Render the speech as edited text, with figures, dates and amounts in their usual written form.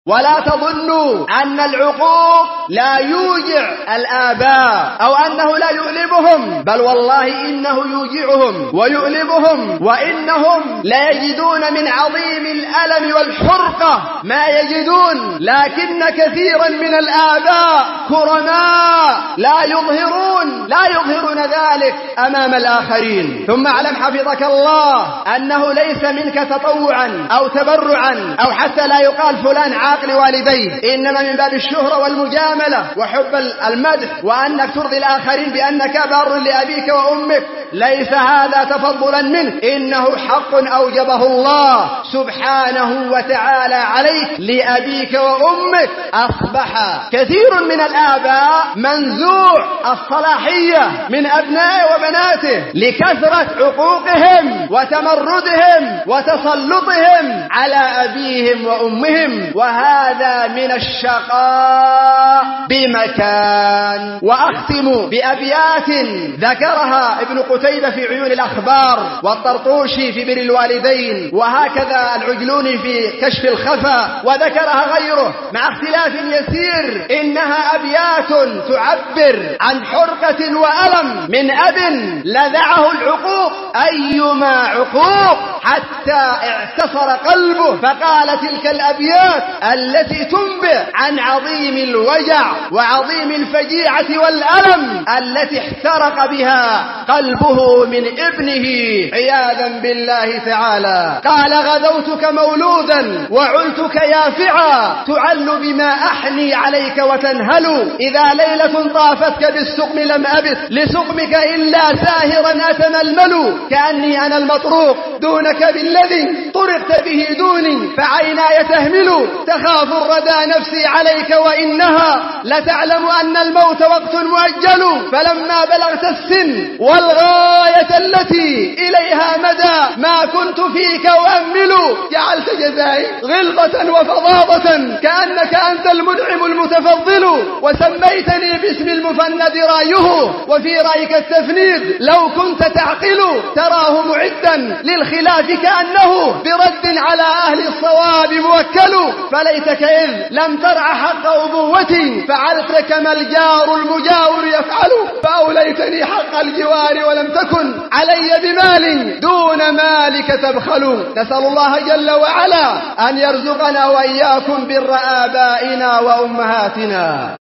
ولا تظنوا أن العقوق لا يوجع الآباء أو أنه لا يؤلمهم، بل والله إنه يوجعهم ويؤلمهم، وإنهم لا يجدون من عظيم الألم والحرقة ما يجدون، لكن كثيرا من الآباء كرماء لا يظهرون ذلك أمام الآخرين. ثم اعلم حفظك الله أنه ليس منك تطوعا أو تبرعا أو حتى لا يقال فلان عاقل والديه، إنما من باب الشهرة والمجاملة وحب المدح وأنك ترضي الآخرين بأنك بار لأبيك وأمك، ليس هذا تفضلا منه، إنه حق أوجبه الله سبحانه وتعالى عليك لأبيك وأمك. أصبح كثير من الآباء منزوع الصلاحية من أبنائه وبناته لكثرة عقوقهم وتمردهم وتسلطهم على أبيهم وأمهم، وهذا من الشقاء بمكان. وأختم بأبيات ذكرها ابن قتيبة في عيون الأخبار، والطرطوشي في بر الوالدين، وهكذا العجلوني في كشف الخفا، وذكرها غيره مع اختلاف يسير. إنها أبيات تعبر عن حرقة وألم من أب لذعه العقوق، أيما عقوق حتى اعتصر قلبه. فقال تلك الأبيات التي تنبئ عن عظيم الوجع وعظيم الفجيعة والألم التي احترق بها قلبه من ابنه عياذا بالله تعالى. قال غدوتك مولودا وعلتك يافعا، تعل بما أحني عليك وتنهل، إذا ليلة طافتك بالسقم لم أبت لسقمك إلا ساهرا أتململ، كأني أنا المطروق دونك بالذي طرقت به دوني، فعيناي تهمل، تخاف الردى نفسي عليك وإنها لتعلم أن الموت وقت مؤجل، فلما بلغت السن والغاية التي إليها مدى ما كنت فيك أؤمل، جعلت جزائي غلظة وفظاظة كأنك أنت المنعم المتفضل، وسميتني باسم المفند رايه، وفي رأيك التفنيد لو كنت تعقل، تراه معدا للخلاف كأنه برد على أهل الصواب موكل، فليتك إذ لم ترع حق أبوتي فعلت كما الجار المجاور يفعل، فأوليتني حق الجوار ولم تكن علي بمال دون مالك تبخل. نسأل الله جل وعلا أن يرزقنا وإياكم بر آبائنا وأمهاتنا.